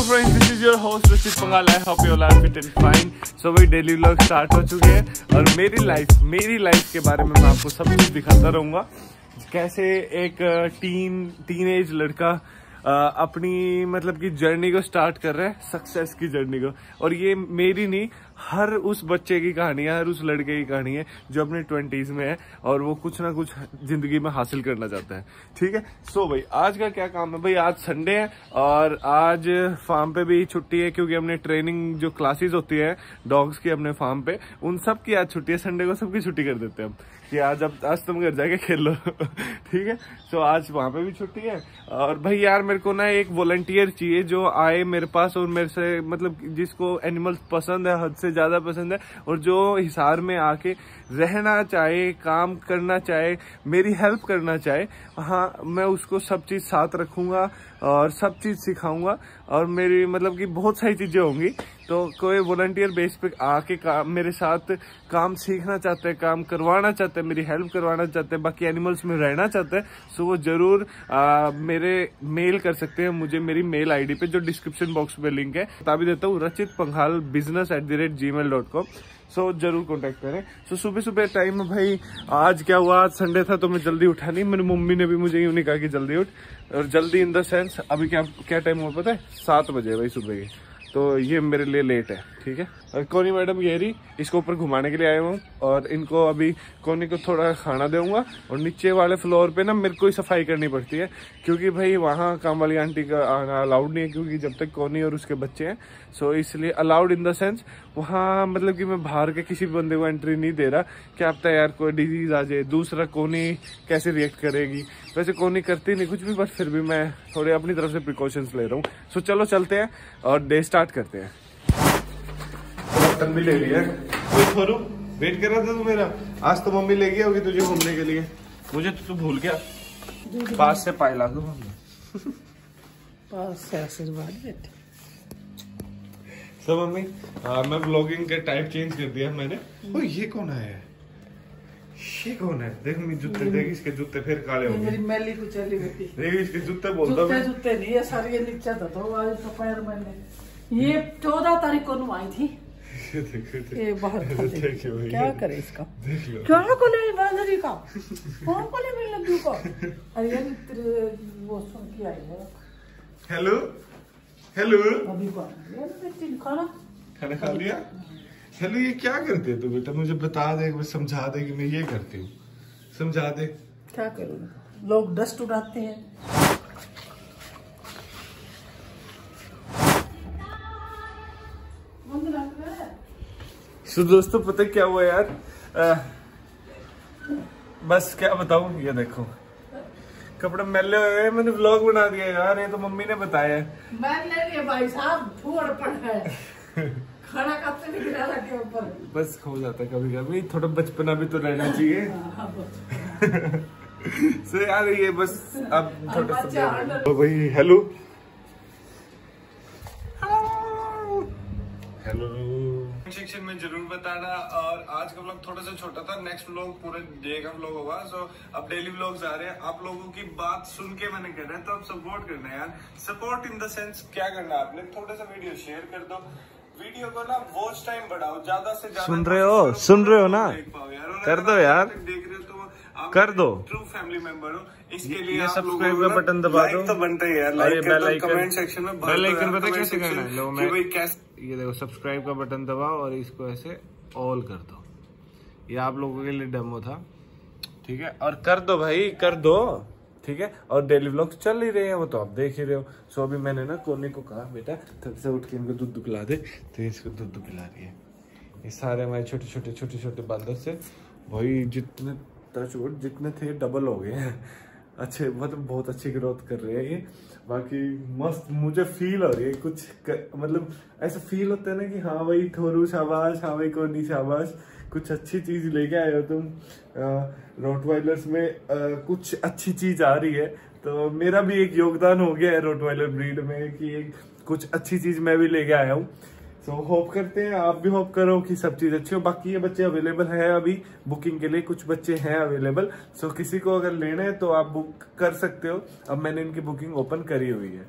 Friends, this is your host Rachit Pangal. I hope you are fit and fine. So भाई daily vlog start हो चुके हैं और मेरी लाइफ के बारे में मैं आपको सब कुछ दिखाता रहूंगा। कैसे एक टीनेज लड़का अपनी मतलब की जर्नी को स्टार्ट कर रहा है, सक्सेस की जर्नी को। और ये मेरी नहीं, हर उस बच्चे की कहानी है, हर उस लड़के की कहानी है जो अपने 20s में है और वो कुछ ना कुछ जिंदगी में हासिल करना चाहता है। ठीक है। सो भाई आज का क्या काम है भाई, आज संडे है और आज फार्म पे भी छुट्टी है क्योंकि हमने ट्रेनिंग जो क्लासेस होती है डॉग्स की अपने फार्म पे, उन सब की आज छुट्टी है। संडे को सबकी छुट्टी कर देते हैं हम कि आज तुम घर जाके खेल लो। ठीक है। सो आज वहां पे भी छुट्टी है। और भाई यार मेरे को ना एक वॉलंटियर चाहिए जो आए मेरे पास और मेरे से मतलब जिसको एनिमल्स पसंद है, हद से ज्यादा पसंद है, और जो हिसार में आके रहना चाहे, काम करना चाहे, मेरी हेल्प करना चाहे। हाँ, मैं उसको सब चीज साथ रखूंगा और सब चीज सिखाऊंगा और मेरी मतलब कि बहुत सारी चीजें होंगी। तो कोई वॉलंटियर बेस पे आके मेरे साथ काम सीखना चाहते हैं, काम करवाना चाहते हैं, मेरी हेल्प करवाना चाहते हैं, बाकी एनिमल्स में रहना चाहते हैं, सो वो जरूर मेरे मेल कर सकते हैं मुझे मेरी मेल आईडी पे जो डिस्क्रिप्शन बॉक्स में लिंक है, बता भी देता हूँ, rachitpanghal@gmail.com। सो जरूर कांटेक्ट करें। सो सुबह सुबह टाइम में भाई आज क्या हुआ, आज संडे था तो मैं जल्दी उठा नहीं। मेरी मम्मी ने भी मुझे यूं नहीं कहा कि जल्दी उठ, और जल्दी इन द सेंस अभी क्या टाइम हुआ पता है, 7 बजे भाई सुबह के। तो ये मेरे लिए लेट है। ठीक है। और कोनी मैडम येरी इसको ऊपर घुमाने के लिए आए हूँ और इनको अभी कोनी को थोड़ा खाना दूंगा। और नीचे वाले फ्लोर पे ना मेरे को ही सफाई करनी पड़ती है क्योंकि भाई वहाँ काम वाली आंटी का आना अलाउड नहीं है क्योंकि जब तक कोनी और उसके बच्चे हैं। सो इसलिए अलाउड इन द सेंस वहाँ मतलब कि मैं बाहर के किसी बंदे को एंट्री नहीं दे रहा। क्या पता यार कोई डिजीज आ जाए, दूसरा कोनी कैसे रिएक्ट करेगी। वैसे कोनी करती नहीं कुछ भी, बट फिर भी मैं थोड़े अपनी तरफ से प्रिकॉशंस ले रहा हूँ। सो चलो चलते हैं और डे स्टार्ट करते हैं। बर्तन भी ले लिया। थोरू वेट कर रहा था तू मेरा, आज तो मम्मी ले गई होगी तुझे घूमने के लिए। मुझे तो तू भूल गया। पास से पायला दो पास से आशीर्वाद बेटे। सब मम्मी मैं ब्लॉगिंग का टाइप चेंज कर दिया मैंने। ओ ये कौन है, ये कौन है? देख मेरे जूते देख, इसके जूते फिर काले हो गए। मेरी मैली को चली बेटी देख इसके जूते बोलता मैं। जूते नहीं है सारे, ये नीचे था तो आज तो पैर मैंने ये 14 तारीख को आई थी। ये बाहर क्या करे इसका, क्या कोले बांधरी का कौन कोले में लड्डू का। अरे ये वो सुन के आई है। हेलो हेलो अभी कौन ये खाना खा लिया। हेलो ये क्या करते है तू बेटा, मुझे बता दे, समझा दे कि मैं ये करती हूँ, समझा दे। क्या करूँ, लोग डस्ट उड़ाते हैं। तो दोस्तों पता क्या हुआ यार, बस क्या बताऊं, ये देखो कपड़े मैले हुए, मैंने व्लॉग बना दिया यार। ये तो मम्मी ने बताया। मैले नहीं भाई साहब, धूड़ पड़ है। खाना खाते भी गिरा के ऊपर। बस हो जाता है कभी कभी, थोड़ा बचपना भी तो रहना चाहिए। सो यार ये बस अब थोड़ा सा भाई हेलो हेलो सेक्शन में जरूर बताना। और आज का व्लॉग थोड़ा सा छोटा था, नेक्स्ट व्लॉग पूरे डे का व्लॉग होगा। सो अब डेली व्लॉग्स आ रहे हैं। आप लोगों की बात सुन के मैंने कहना है तो आप सपोर्ट करना है यार। सपोर्ट इन द सेंस क्या करना है, आपने थोड़ा सा वीडियो शेयर कर दो, वीडियो को ना वॉच टाइम बढ़ाओ, ज्यादा से ज्यादा। सुन रहे हो ना, कर दो यार, देख रहे हो तो कर दो। ट्रू फैमिली मेंबर हो, इसके लिए ये सब्सक्राइब का बटन दबा दो। तो बनता है यार, लाइक कर दो, कमेंट सेक्शन में बेल आइकन पता कैसे करना है। लो मैं ये देखो सब्सक्राइब का बटन दबाओ और इसको ऐसे ऑल कर दो। ये आप लोगों के लिए डेमो था। ठीक है, और कर दो भाई, कर दो। ठीक है। और डेली व्लॉग चल ही रहे हैं, वो तो आप देख ही रहे हो। सो अभी मैंने ना कोने को कहा बेटा तब से उठ के इनको दूध पिला दे, तो इसको दूध पिला रही है। ये सारे हमारे छोटे छोटे बंदर से भाई जितने थे डबल हो गए हैं। अच्छे मतलब बहुत अच्छी ग्रोथ कर रहे हैं ये। बाकी मस्त मुझे फील हो रही है कुछ मतलब ऐसा फील होता है ना कि हाँ भाई थोरू शाबाश, हाँ भाई कोनी शाबाश, कुछ अच्छी चीज लेके आए हो तुम। रोटवाइलर्स में कुछ अच्छी चीज आ रही है, तो मेरा भी एक योगदान हो गया है रोटवाइलर ब्रीड में कि कुछ अच्छी चीज मैं भी लेके आया हूँ। सो होप करते हैं आप भी होप करो कि सब चीज अच्छी हो। बाकी ये बच्चे अवेलेबल है अभी बुकिंग के लिए, कुछ बच्चे हैं अवेलेबल। सो किसी को अगर लेना है तो आप बुक कर सकते हो। अब मैंने इनकी बुकिंग ओपन करी हुई है।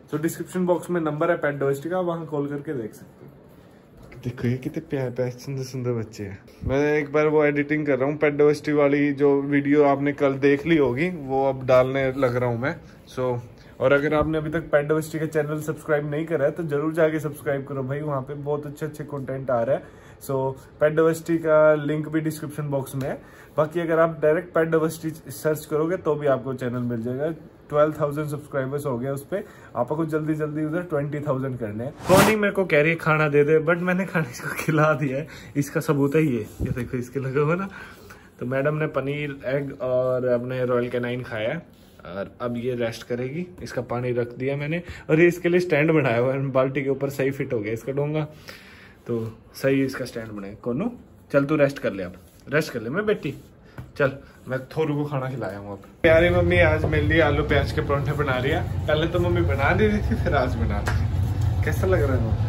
तो डिस्क्रिप्शन बॉक्स में नंबर है पेट डाइवर्सिटी का, वहां कॉल करके देख सकते हो। देखो ये कितने प्यारे प्यारे सुंदर सुंदर बच्चे हैं। मैं एक बार वो एडिटिंग कर रहा हूँ, पेट डाइवर्सिटी वाली जो वीडियो आपने कल देख ली होगी वो अब डालने लग रहा हूँ मैं। और अगर आपने अभी तक पेट डाइवर्सिटी का चैनल सब्सक्राइब नहीं करा है तो जरूर जाके सब्सक्राइब करो भाई, वहाँ पे बहुत अच्छे अच्छे कंटेंट आ रहा है। पेट डाइवर्सिटी का लिंक भी डिस्क्रिप्शन बॉक्स में है। बाकी अगर आप डायरेक्ट पेट डाइवर्सिटी सर्च करोगे तो भी आपको चैनल मिल जाएगा। 12,000 सब्सक्राइबर्स हो गया उस पे, आपको जल्दी जल्दी उधर 20,000 करने हैं। कौन मेरे को कह रही है खाना दे दे, बट मैंने खाने को खिला दिया है। इसका सबूत है ये देखो इसके लगा हुआ ना। तो मैडम ने पनीर, एग और अपने रॉयल कैनाइन खाया है और अब ये रेस्ट करेगी। इसका पानी रख दिया मैंने और ये इसके लिए स्टैंड बनाया हुआ है, बाल्टी के ऊपर सही फिट हो गया इसका डोंगा, तो सही इसका स्टैंड बनाया। कोनो चल तू रेस्ट कर ले, अब रेस्ट कर ले मैं बेटी, चल मैं थोरू को खाना खिलाया हूँ। अब प्यारी मम्मी आज मेरे लिए आलू प्याज के परांठे बना रही है। पहले तो मम्मी बना दे रही थी, फिर आज बना रही। कैसा लग रहा है मम्मी?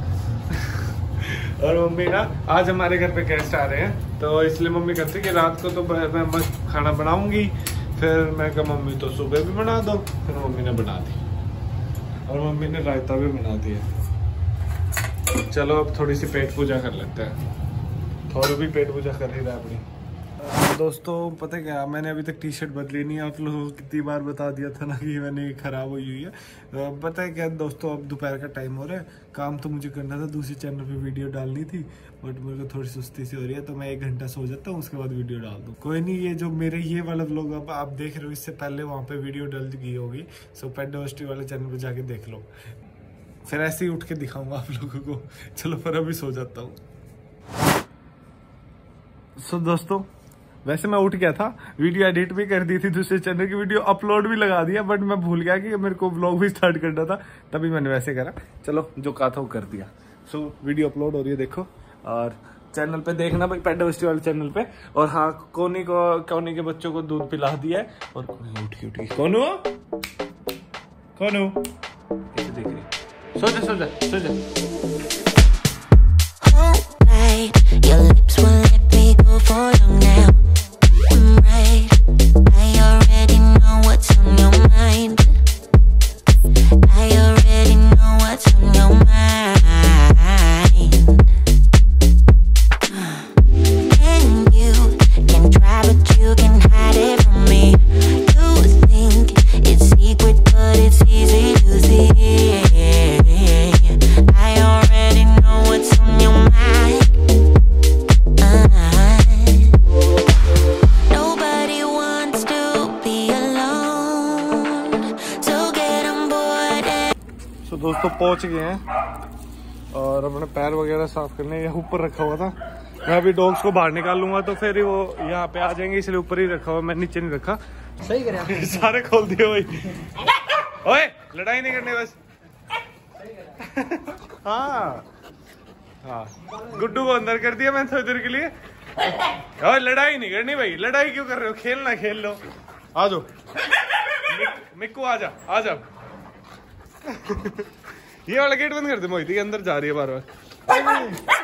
और मम्मी ना आज हमारे घर पे गेस्ट आ रहे हैं, तो इसलिए मम्मी कहती कि रात को तो मैं मस्त खाना बनाऊंगी। फिर मैं कहा मम्मी तो सुबह भी बना दो, फिर मम्मी ने बना दी और मम्मी ने रायता भी बना दिया। चलो अब थोड़ी सी पेट पूजा कर लेते हैं। थोड़ी भी पेट पूजा कर ही रहा है अपनी। दोस्तों पता है क्या, मैंने अभी तक टी शर्ट बदली नहीं। आप लोगों को कितनी बार बता दिया था ना कि मैंने खराब हुई है। पता है क्या दोस्तों, अब दोपहर का टाइम हो रहा है, काम तो मुझे करना था, दूसरे चैनल पे वीडियो डालनी थी, बट मेरे को थोड़ी सुस्ती सी हो रही है, तो मैं 1 घंटा सो जाता हूँ, उसके बाद वीडियो डाल दूँ। कोई नहीं, ये जो मेरे ये वाला व्लॉग अब आप देख रहे हो, इससे पहले वहाँ पे वीडियो डल गई होगी। पेट डाइवर्सिटी वाले चैनल पर जाके देख लो, फिर ऐसे ही उठ के दिखाऊंगा आप लोगों को। चलो फिर अभी सो जाता हूँ। दोस्तों वैसे मैं उठ गया था, वीडियो एडिट भी कर दी थी, दूसरे चैनल की वीडियो अपलोड भी लगा दिया, बट मैं भूल गया कि मेरे को व्लॉग भी स्टार्ट करना था, तभी मैंने वैसे करा। चलो जो कहा था वो कर दिया। वीडियो अपलोड हो रही है देखो, और चैनल पे देखना भाई, पेट डाइवर्सिटी वाले चैनल पे। और हाँ, कोनी के बच्चों को दूध पिला दिया है। और उठी कोनू ऐसे देख रही, सो जा। Your lips won't let me go for long now. I'm right, I already know what's on your mind. I already know what's on your mind. And you can try, but you can hide it from me. You think it's secret, but it's easy to see. I already know what's on your mind. दोस्तों पहुंच गए हैं और अपने पैर वगैरह साफ करने यहाँ ऊपर रखा हुआ था। मैं अभी डॉग्स को बाहर निकाल लूंगा तो फिर वो यहाँ पे आ जाएंगे, इसलिए ऊपर ही रखा हुआ, मैं नीचे नहीं रखा। सही करे सारे खोल दिए भाई। ओए लड़ाई नहीं करनी बस। हाँ गुड्डू को अंदर कर दिया मैंने थोड़ी देर के लिए। और लड़ाई नहीं करनी भाई, लड़ाई क्यों कर रहे हो, खेलना खेल लो। आ जाओ मिक्कू, आ जा। ये वाला गेट बंद कर दे, मोहित अंदर जा रही है बार बार।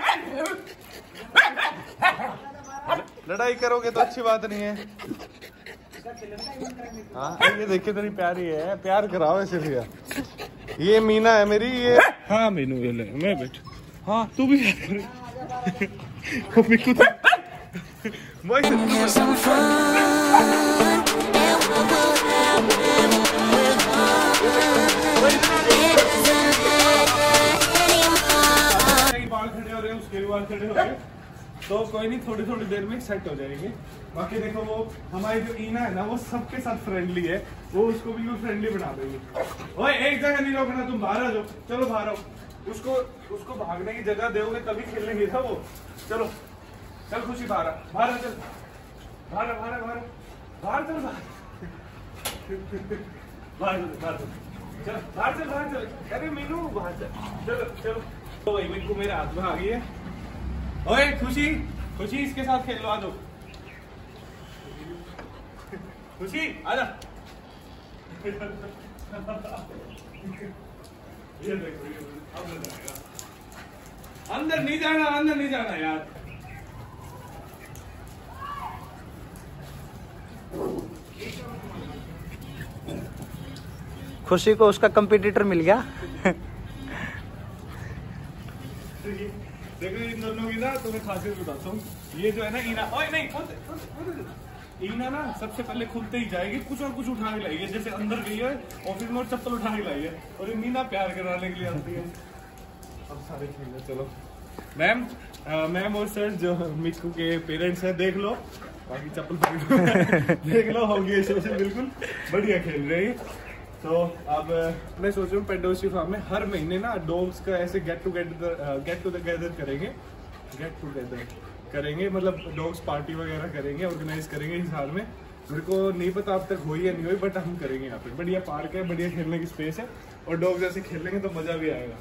लड़ाई करोगे तो अच्छी बात नहीं है। हाँ ये देखिए तेरी प्यारी है, प्यार कराओ ऐसे भैया। ये मीना है मेरी, ये हाँ मीनू, ये ले मैं बैठ। हाँ तू भी मिक्कू तो तो कोई नहीं, थोड़ी देर में सेट हो जाएगी। बाकी देखो वो हमारी जो ईना है ना, वो सबके साथ फ्रेंडली है, वो उसको बिल्कुल फ्रेंडली बना देगी। ओए एक जगह नहीं रोकना, तुम बाहर आ जाओ, चलो बाहर आओ। उसको भागने की जगह दोगे तभी खेलने था वो। चलो चल खुशी बाहर चल, बाहर चल। अरे मीनू बाहर चल, चलो। तो भाई मिक्कू मेरे हाथ में आ गई है। ओए खुशी इसके साथ खेल लो, आ जाओ। खुशी आजा। अंदर नहीं जाना यार। खुशी को उसका कंपटीटर मिल गया। देखो इन दोनों की ना तुम्हें खासियत बताता हूँ। ये जो है ना ईना, ओए नहीं ईना ना सबसे पहले खुलते ही जाएगी, कुछ और कुछ उठा के लाएगी। जैसे अंदर गई है ऑफिस में और चप्पल उठा के लाई है, और ये मीना प्यार कराने के लिए आती है। अब सारे खेल चलो मैम और सर जो मिक्कू के पेरेंट्स हैं देख लो, बाकी चप्पल देख लो, होगी सेशन बिल्कुल बढ़िया खेल रही। तो अब मैं सोच रहा हूँ पेडोसी फार्म में हर महीने ना डॉग्स का ऐसे गेट टुगेदर करेंगे, मतलब डॉग्स पार्टी वगैरह करेंगे, ऑर्गेनाइज करेंगे हिसार में। मेरे को नहीं पता अब तक हुई या नहीं हुई, बट हम करेंगे। यहाँ पे बढ़िया पार्क है, बढ़िया खेलने की स्पेस है, और डॉग्स ऐसे खेलेंगे तो मजा भी आएगा।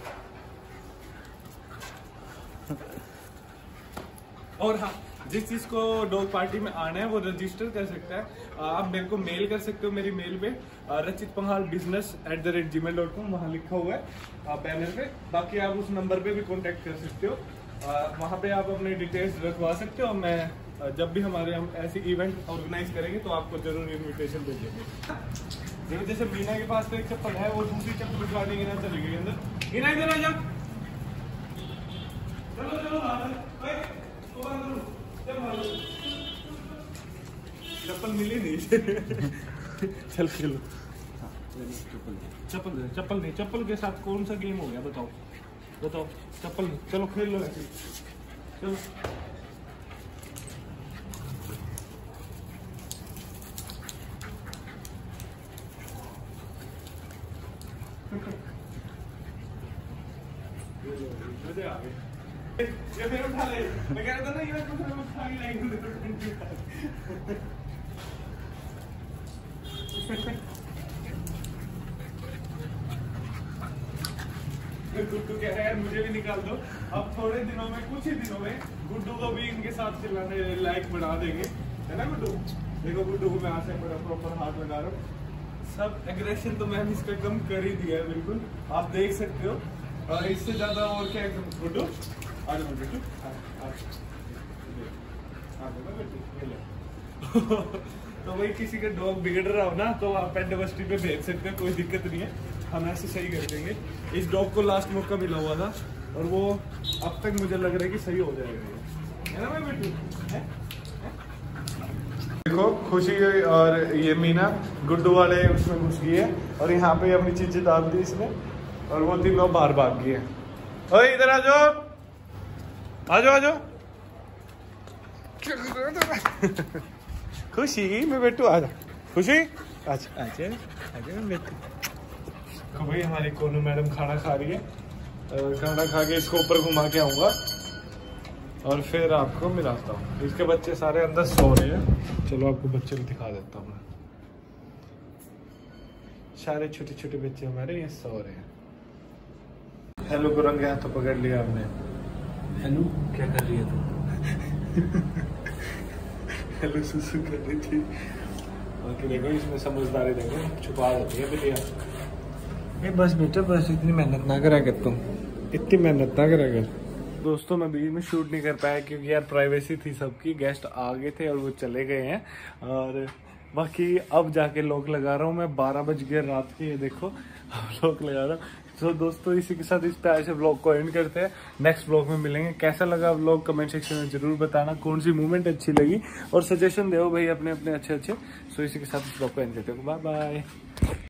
और हाँ, जिस चीज को डॉग पार्टी में आना है वो रजिस्टर कर सकता है। आप मेरे को मेल कर सकते हो, मेरी मेल पे rachitpanghal@gmail.com, वहाँ लिखा हुआ है बैनर पे। बाकी आप उस नंबर पे भी कांटेक्ट कर सकते हो, वहाँ पे आप अपने डिटेल्स रखवा सकते हो। मैं जब भी हम ऐसे इवेंट ऑर्गेनाइज करेंगे तो आपको जरूर इन्विटेशन भेजेंगे। जैसे मीना के पास तो एक चप्पल है, वो दूसरी चप्पल उठाने की ना चली गई अंदर। मीना इधर आ जा, चलो चप्पल मिली नहीं। चल खेलो। चप्पल नहीं, चप्पल के साथ कौन सा गेम हो गया बताओ। चप्पल नहीं, चलो खेल लो ऐसे। चलो ये फिर उठा ले, मैं कह रहा था ना ये कुछ उठा के लाएंगे। गुड्डू कह रहा है मुझे भी निकाल दो। अब थोड़े दिनों में, कुछ ही दिनों में गुड्डू को भी इनके साथ चिल्लाने लायक बना देंगे, है ना गुड्डू। देखो गुड्डू को मैं आज से बड़ा प्रॉपर हाथ लगा रहा हूँ। सब एग्रेशन तो मैंने इसका कम कर ही दिया है बिल्कुल, आप देख सकते हो। और इससे ज्यादा और क्या गुड्डू, आ जाओ बेटू, तो भाई किसी का डॉग बिगड़ रहा हो ना तो आप पेट यूनिवर्सिटी पे भेज सकते हैं, कोई दिक्कत नहीं है, हम ऐसे सही कर देंगे। इस डॉग को लास्ट मौका मिला हुआ था और वो अब तक मुझे लग रहा है कि सही हो जाएगा, है ना भाई बेटू। देखो खुशी और ये मीना गुड्डू वाले उसमें घुस गई है, और यहाँ पे अपनी चीजें डाल दी इसने, और वो तीनों बाहर भाग गए हैं। ओए इधर आ जाओ, आ जाओ। खुशी मैं बेटू, आ जा खुशी, अच्छा बेटू। तो भाई हमारी कोनू मैडम खाना खा रही है, खाना खा के इसको ऊपर घुमा के आऊंगा और फिर आपको मिलाता हूँ। इसके बच्चे सारे अंदर सो रहे हैं, चलो आपको बच्चे को दिखा देता हूँ। सारे छोटे छोटे बच्चे हमारे ये सो रहे हैं। हेलो को रंग हाथ तो पकड़ लिया आपने। हेलो क्या कर रही है तू? हेलो सुसु कर रही थी। बाकी देखो इसमें समझदारी देखो, छुपा देती है बेटिया। ये बस बेटा बस इतनी मेहनत ना करा कर तुम, इतनी मेहनत ना करा कर। दोस्तों मैं बीच में शूट नहीं कर पाया क्योंकि यार प्राइवेसी थी सबकी, गेस्ट आ गए थे और वो चले गए हैं। और बाकी अब जाके लॉक लगा रहा हूँ मैं, 12 बज गए रात के, ये देखो लॉक लगा रहा हूँ। तो दोस्तों इसी के साथ इस प्यार से व्लॉग को एंड करते हैं। नेक्स्ट व्लॉग में मिलेंगे। कैसा लगा व्लॉग कमेंट सेक्शन में जरूर बताना, कौन सी मूवमेंट अच्छी लगी, और सजेशन दो भाई अपने अच्छे। सो इसी के साथ इस व्लॉग को एंड करते हैं। Bye bye.